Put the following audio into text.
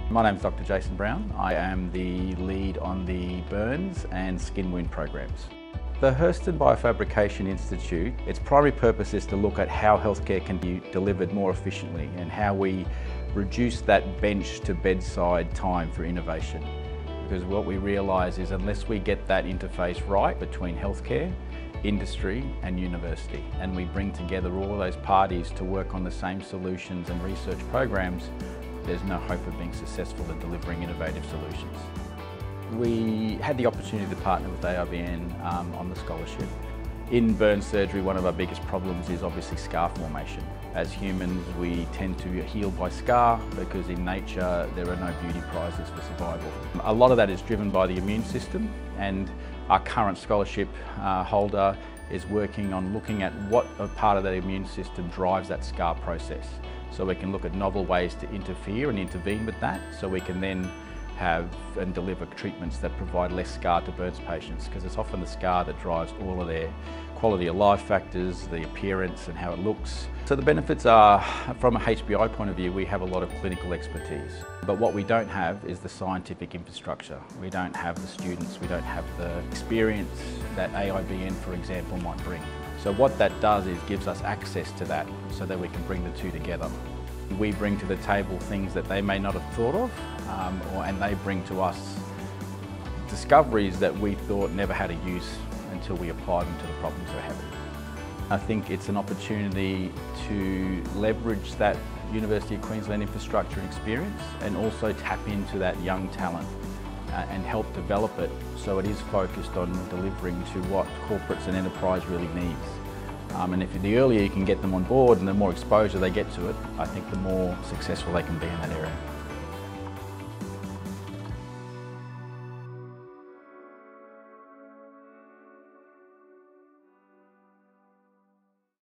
My name is Dr. Jason Brown. I am the lead on the burns and skin wound programs. The Herston Biofabrication Institute, its primary purpose is to look at how healthcare can be delivered more efficiently and how we reduce that bench to bedside time for innovation. Because what we realise is unless we get that interface right between healthcare, industry and university, and we bring together all of those parties to work on the same solutions and research programs, there's no hope of being successful in delivering innovative solutions. We had the opportunity to partner with AIBN on the scholarship. In burn surgery, one of our biggest problems is obviously scar formation. As humans, we tend to heal by scar because in nature there are no beauty prizes for survival. A lot of that is driven by the immune system, and our current scholarship holder is working on looking at what part of that immune system drives that scar process. So we can look at novel ways to interfere and intervene with that, so we can then have and deliver treatments that provide less scar to burns patients, because it's often the scar that drives all of their quality of life factors, the appearance and how it looks. So the benefits are, from a HBI point of view, we have a lot of clinical expertise. But what we don't have is the scientific infrastructure. We don't have the students, we don't have the experience that AIBN, for example, might bring. So what that does is gives us access to that so that we can bring the two together. We bring to the table things that they may not have thought of, and they bring to us discoveries that we thought never had a use until we applied them to the problems we're having. I think it's an opportunity to leverage that University of Queensland infrastructure and experience, and also tap into that young talent and help develop it so it is focused on delivering to what corporates and enterprise really needs. And if the earlier you can get them on board and the more exposure they get to it, I think the more successful they can be in that area.